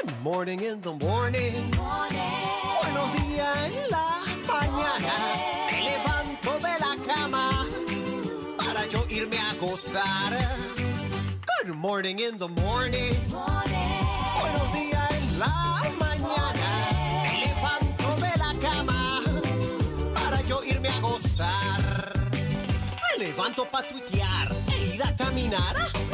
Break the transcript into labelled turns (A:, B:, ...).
A: Good morning in the morning. Buenos días en la mañana. Me levanto de la cama para yo irme a gozar. Good morning in the morning. Buenos días en la mañana. Me levanto de la cama para yo irme a gozar. Me levanto para tuitear e ir a caminar.